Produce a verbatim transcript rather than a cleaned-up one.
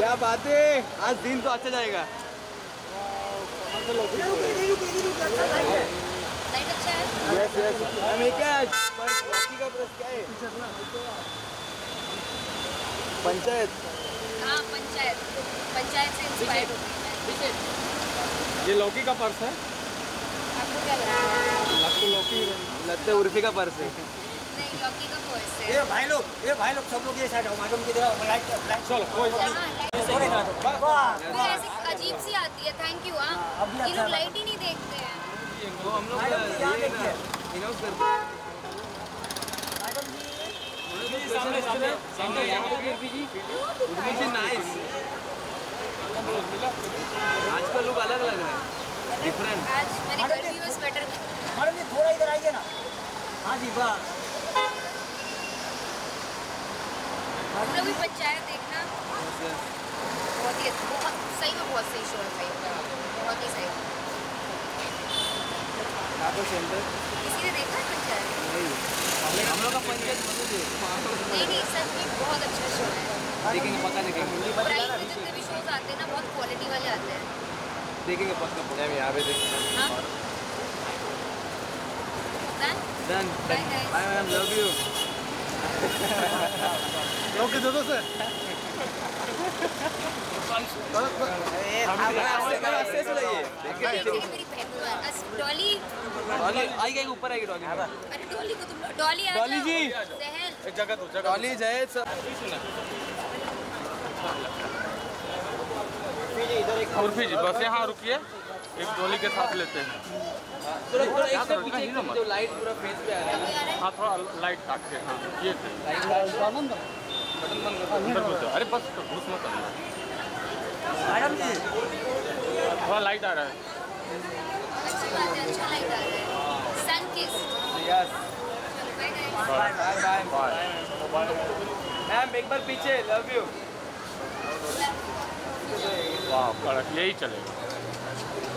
क्या बात है, आज दिन तो अच्छा जाएगा। यस यस हम क्या पर बाकी का प्रश्न क्या है? पंचायत। हाँ पंचायत, पंचायत से इंस्पायर होती है। ये लौकी का पर्स है। आपको क्या लगता है? लगता लौकी लगता है उर्फी का पर्स है। नहीं लौकी का पर्स है। ये भाई लोग, ये भाई लोग सब लोग ये साइड आओ, मैडम की तरफ लाइट लाइट चलो कोई फिर ऐसी अजीब सी आती है। Thank you. हाँ ये लोग लाइट ही नहीं देखते हैं। तो हम लोग इनॉक्स करते हैं। सामने सामने सामने यहाँ पे उर्फी जी। उर्फी जी नाइस। आज का लुक अलग लग रहा है, डिफरेंट। आज मैंने कल भी वो स्वेटर मैडम जी थोड़ा इधर आइए ना। हाँ जी वाह। पूरा भी पंचायत देखना बहुत ही बहुत सही में बहुत सही शो है, बहुत ही सही। सेंटर किसी ने देखा है पंचायत? नहीं हम लोग का पंचायत नहीं नहीं सच में बहुत अच्छा शो है। देखेंगे पक्का देखेंगे। प्राइम में जितने भी शोज आते हैं ना बहुत क्वालिटी वाले आते हैं। देखेंगे पक्का पक्का। हम यहाँ पे देखेंगे। हाँ done done bye guys. Bye ma'am, love you. लौकी दे दो सर। मेरी बहन डॉली डॉली आई गई, ऊपर आएगी डॉली। अरे डॉली को तुम डॉली आ डॉली जी। सहल एक जगह दो जगह डॉली जय सब। उर्फी जी बस यहाँ रुकिए, एक डोली के साथ लेते हैं। थोड़ा थोड़ा एक स्टेप पीछे, जो लाइट पूरा फेस पे आ रहा है। हाँ थोड़ा लाइट काट के। हाँ ये बटन बंद कर। अंदर घुसो। अरे बस घुस मत अंदर। मैडम जी थोड़ा लाइट आ रहा है। अच्छी बात है, अच्छा लाइट आ रहा है। सन किस yes bye guys. Bye bye bye. Ma'am एक बार पीछे, लव यू। वाह कड़क, यही चलेगा।